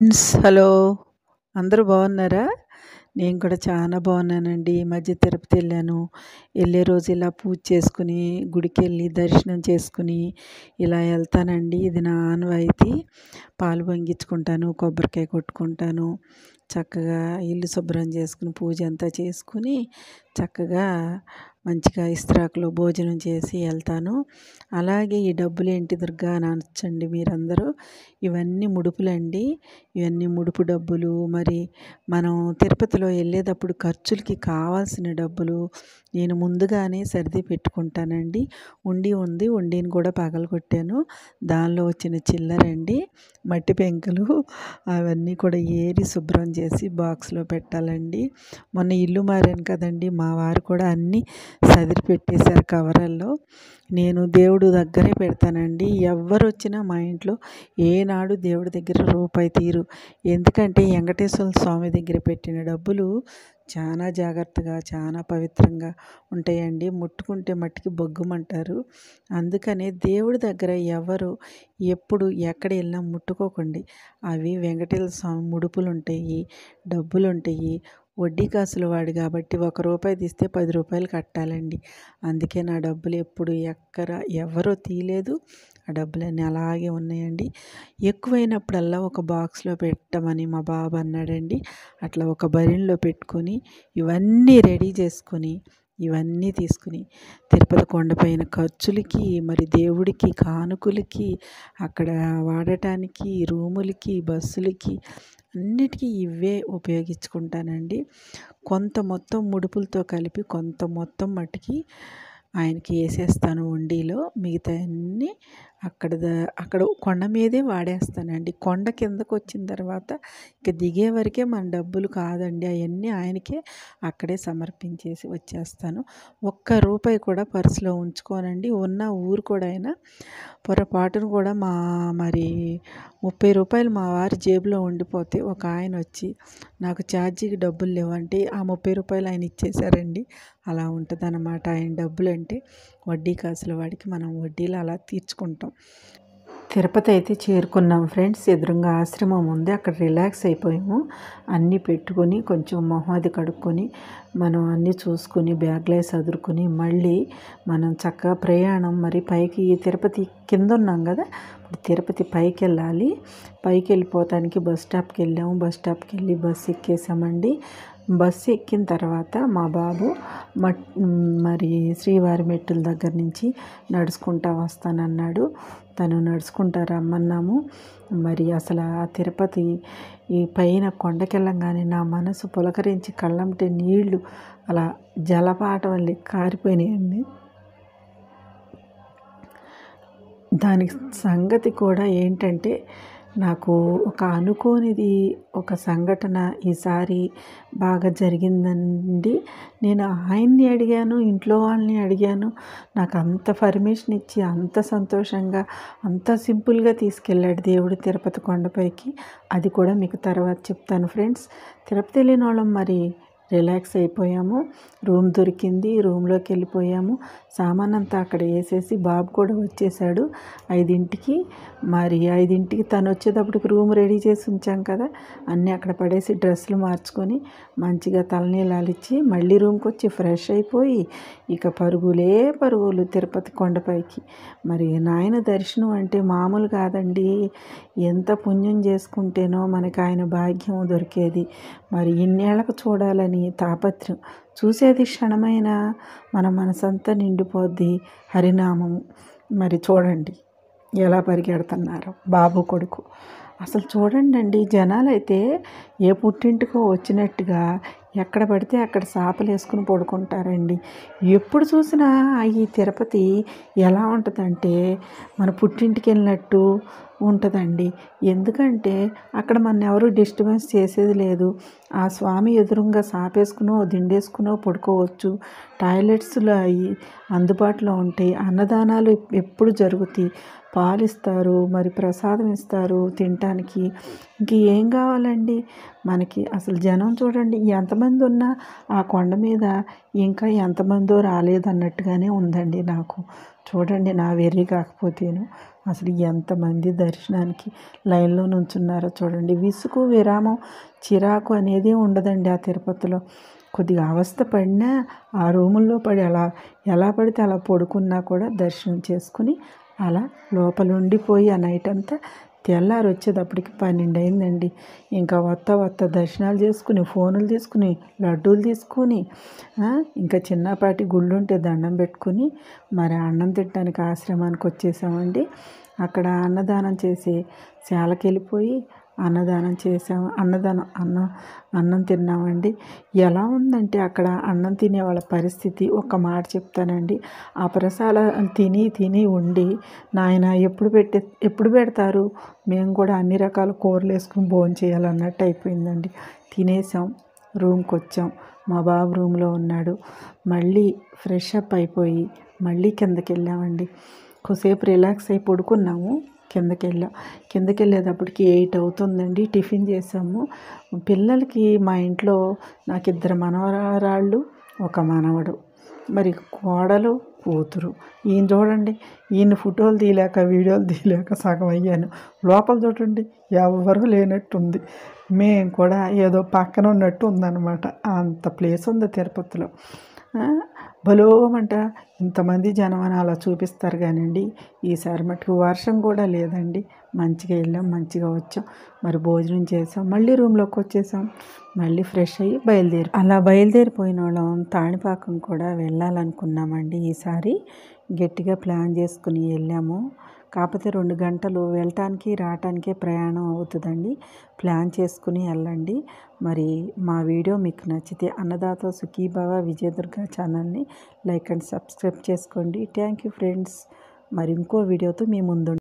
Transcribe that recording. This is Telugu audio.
హలో! అందరూ బాగున్నారా? నేను కూడా చాలా బాగున్నానండి. ఈ మధ్య తిరుపతి వెళ్ళాను. వెళ్ళే రోజు ఇలా పూజ చేసుకుని, గుడికెళ్ళి దర్శనం చేసుకుని ఇలా వెళ్తానండి. ఇది నా ఆనవాయితీ. పాలు పొంగించుకుంటాను, కొబ్బరికాయ కొట్టుకుంటాను. చక్కగా ఇల్లు శుభ్రం చేసుకుని, పూజ అంతా చేసుకుని, చక్కగా మంచిగా ఇస్తరాకులో భోజనం చేసి వెళ్తాను. అలాగే ఈ డబ్బులేంటి దుర్గా అని అనొచ్చండి మీరందరూ. ఇవన్నీ ముడుపులండి. ఇవన్నీ ముడుపు డబ్బులు. మరి మనం తిరుపతిలో వెళ్ళేటప్పుడు ఖర్చులకి కావాల్సిన డబ్బులు నేను ముందుగానే సర్ది పెట్టుకుంటానండి. ఉండి ఉంది. ఉండిని కూడా పగలగొట్టాను. దానిలో వచ్చిన చిల్లరండి, మట్టి పెంకులు అవన్నీ కూడా ఏరి శుభ్రం చేసి బాక్స్లో పెట్టాలండి. మొన్న ఇల్లు మారాను కదండి, మా వారు కూడా అన్నీ సదిరి పెట్టేశారు కవరల్లో. నేను దేవుడు దగ్గరే పెడతానండి. ఎవ్వరు వచ్చినా మా ఇంట్లో ఏనాడు దేవుడి దగ్గర రూపాయి తీరు. ఎందుకంటే వెంకటేశ్వర స్వామి దగ్గర పెట్టిన డబ్బులు చాలా జాగ్రత్తగా, చాలా పవిత్రంగా ఉంటాయండి. ముట్టుకుంటే మట్టికి బొగ్గుమంటారు. అందుకనే దేవుడి దగ్గర ఎవరు ఎప్పుడు ఎక్కడ వెళ్ళినా ముట్టుకోకండి. అవి వెంకటేశ్వర స్వామి ముడుపులు ఉంటాయి, డబ్బులు ఉంటాయి. వడ్డీ కాసులు వాడు కాబట్టి ₹1 తీస్తే ₹10 కట్టాలండి. అందుకే నా డబ్బులు ఎప్పుడు ఎవరో తీయలేదు. ఆ డబ్బులన్నీ అలాగే ఉన్నాయండి. ఎక్కువైనప్పుడల్లా ఒక బాక్స్లో పెట్టమని మా బాబు అన్నాడండి. అట్లా ఒక బరిణిలో పెట్టుకొని ఇవన్నీ రెడీ చేసుకొని, ఇవన్నీ తీసుకుని తిరుపతి కొండపైన ఖర్చులకి, మరి దేవుడికి కానుకలకి, అక్కడ వాడటానికి, రూములకి, బస్సులకి అన్నిటికీ ఇవే ఉపయోగించుకుంటానండి. కొంత మొత్తం ముడుపులతో కలిపి కొంత మొత్తం మట్టుకి ఆయనకి వేసేస్తాను హుండీలో. మిగతా అన్నీ అక్కడ కొండ మీదే వాడేస్తానండి. కొండ కిందకు వచ్చిన తర్వాత ఇక దిగే వరకే మన డబ్బులు కాదండి, అవన్నీ ఆయనకే అక్కడే సమర్పించేసి వచ్చేస్తాను. ₹1 కూడా పర్సులో ఉంచుకోనండి. ఉన్న ఊరు కూడా అయినా పొరపాటును కూడా మరి ₹30 మా వారి జేబులో ఉండిపోతే ఒక ఆయన వచ్చి నాకు ఛార్జీకి డబ్బులు లేవంటే ఆ ₹30 ఆయన ఇచ్చేశారండి. అలా ఉంటుందన్నమాట ఆయన డబ్బులు అంటే. వడ్డీ కాసుల వాడికి మనం వడ్డీలు అలా తీర్చుకుంటాం. తిరుపతి అయితే చేరుకున్నాం ఫ్రెండ్స్. ఎదురుగా ఆశ్రమం ఉంది, అక్కడ రిలాక్స్ అయిపోయాము. అన్నీ పెట్టుకొని కొంచెం మొహం అది కడుక్కొని మనం అన్నీ చూసుకొని బ్యాగ్లో సదురుకొని మళ్ళీ మనం చక్కగా ప్రయాణం మరి పైకి తిరుపతి కింద ఉన్నాం కదా, ఇప్పుడు తిరుపతి పైకి వెళ్ళాలి. పైకి వెళ్ళిపోవటానికి బస్ స్టాప్కి వెళ్ళాము. బస్ స్టాప్కి వెళ్ళి బస్సు ఎక్కేసామండి. బస్సు ఎక్కిన తర్వాత మా బాబు మరి శ్రీవారి మెట్టుల దగ్గర నుంచి నడుచుకుంటా వస్తానన్నాడు. తను నడుచుకుంటా రమ్మన్నాము. మరి అసలు ఆ తిరుపతి ఈ పైన కొండకెళ్ళంగానే నా మనసు పులకరించి కళ్ళంటే నీళ్లు అలా జలపాతం వల్ల కారిపోయినాయండి. దానికి సంగతి కూడా ఏంటంటే, నాకు ఒక అనుకోనిది ఒక సంఘటన ఈసారి బాగా జరిగిందండి. నేను ఆయన్ని అడిగాను, ఇంట్లో వాళ్ళని అడిగాను. నాకు అంత పర్మిషన్ ఇచ్చి అంత సంతోషంగా అంత సింపుల్గా తీసుకెళ్ళాడు దేవుడు తిరుపతి కొండపైకి. అది కూడా మీకు తర్వాత చెప్తాను ఫ్రెండ్స్. తిరుపతి వెళ్ళిన వాళ్ళం మరి రిలాక్స్ అయిపోయాము. రూమ్ దొరికింది, రూమ్లోకి వెళ్ళిపోయాము. సామాన్ అంతా అక్కడ వేసేసి బాబు కూడా వచ్చేసాడు 5ంటికి. మరి 5ంటికి తను వచ్చేటప్పటికి రూమ్ రెడీ చేసి ఉంచాం కదా, అన్నీ అక్కడ పడేసి డ్రెస్సులు మార్చుకొని మంచిగా తలనీలాలిచ్చి మళ్ళీ రూమ్కి వచ్చి ఫ్రెష్ అయిపోయి ఇక పరుగులే పరుగులు తిరుపతి కొండపైకి. మరి నాయన దర్శనం అంటే మామూలు కాదండి. ఎంత పుణ్యం చేసుకుంటేనో మనకి ఆయన భాగ్యం దొరికేది. మరి ఇన్నేళ్ళకు చూడాలని తాపత్రయం. చూసేది క్షణమైనా మన మనసంతా నిండిపోద్ది హరినామము. మరి చూడండి ఎలా పరిగెడుతున్నారు బాబు కొడుకు. అసలు చూడండి జనాలైతే ఏ పుట్టింటికో వచ్చినట్టుగా ఎక్కడ పడితే అక్కడ సాపలు వేసుకుని పడుకుంటారండి. ఎప్పుడు చూసినా ఈ తిరుపతి ఎలా ఉంటుందంటే మన పుట్టింటికి వెళ్ళినట్టు ఉంటుందండి. ఎందుకంటే అక్కడ మన ఎవరు డిస్టర్బెన్స్ చేసేది లేదు. ఆ స్వామి ఎదురుగా సాపేసుకునో దిండేసుకునో పడుకోవచ్చు. టాయిలెట్స్లో అవి అందుబాటులో ఉంటాయి. అన్నదానాలు ఎప్పుడు జరుగుతాయి. పాలు ఇస్తారు, మరి ప్రసాదం ఇస్తారు తినటానికి. ఇంక ఏం కావాలండి మనకి. అసలు జనం చూడండి ఎంతమంది ఉన్నా ఆ కొండ మీద ఇంకా ఎంతమందో రాలేదన్నట్టుగానే ఉందండి నాకు. చూడండి నా వెర్రి కాకపోతేను. అసలు ఎంతమంది దర్శనానికి లైన్లో నుంచున్నారో చూడండి. విసుగు విరామం చిరాకు అనేది ఉండదండి ఆ తిరుపతిలో. కొద్దిగా అవస్థ పడినా ఆ రూముల్లో పడి ఎలా పడితే అలా పడుకున్నా కూడా దర్శనం చేసుకుని అలా లోపల ఉండిపోయి ఆ నైట్ అంతా తెల్లారి వచ్చేటప్పటికి 12 అయిందండి. ఇంకా వత్త దర్శనాలు చేసుకుని ఫోనులు తీసుకుని లడ్డూలు తీసుకుని ఇంకా చిన్నపాటి గుళ్ళు ఉంటే దండం పెట్టుకుని మరి అన్నం తినడానికి ఆశ్రమానికి వచ్చేసామండి. అక్కడ అన్నదానం చేసి శాలకి వెళ్ళిపోయి అన్నదానం చేసాము. అన్నం తిన్నామండి. ఎలా ఉందంటే అక్కడ అన్నం తినే వాళ్ళ పరిస్థితి ఒక మాట చెప్తానండి. ఆ ప్రసాదాలు తిని ఉండి నాయన ఎప్పుడు పెడతారు, మేము కూడా అన్ని రకాల కూరలు వేసుకుని భోజనం చేయాలన్నట్టు అయిపోయిందండి. తినేసాం, రూమ్కి వచ్చాం. మా బాబు రూమ్లో ఉన్నాడు. మళ్ళీ ఫ్రెష్ అప్ అయిపోయి మళ్ళీ కిందకి వెళ్ళామండి. కొద్దిసేపు రిలాక్స్ అయి పడుకున్నాము. కిందకి వెళ్ళేటప్పటికి 8 అవుతుందండి. టిఫిన్ చేసాము. పిల్లలకి మా ఇంట్లో నాకు 2 మనవరాళ్ళు, 1 మనవడు. మరి కోడలు, కూతురు. ఈయన చూడండి, ఈయన ఫోటోలు తీయలేక వీడియోలు తీయలేక సగం అయ్యాను. లోపల చూడండి ఎవరు లేనట్టుంది. మేము కూడా ఏదో పక్కన ఉన్నట్టు ఉందన్నమాట. అంత ప్లేస్ ఉంది తిరుపతిలో. బలోమంట ఇంతమంది జనం అని అలా చూపిస్తారు కానివ్వండి. ఈసారి మటుకు వర్షం కూడా లేదండి. మంచిగా వెళ్ళాం, మంచిగా వచ్చాం. మరి భోజనం చేసాం, మళ్ళీ రూమ్లోకి వచ్చేసాం. మళ్ళీ ఫ్రెష్ అయ్యి అలా బయలుదేరిపోయిన వాళ్ళం తాణిపాకం కూడా వెళ్ళాలనుకున్నామండి. ఈసారి గట్టిగా ప్లాన్ చేసుకుని వెళ్ళాము. కాకపోతే 2 గంటలు వెళ్ళటానికి రావటానికే ప్రయాణం అవుతుందండి. ప్లాన్ చేసుకుని వెళ్ళండి. మరి మా వీడియో మీకు నచ్చితే అన్నదాత సుఖీభవ విజయదుర్గ ఛానల్ని లైక్ అండ్ సబ్స్క్రైబ్ చేసుకోండి. Thank you friends. మరి ఇంకో వీడియోతో మీ ముందు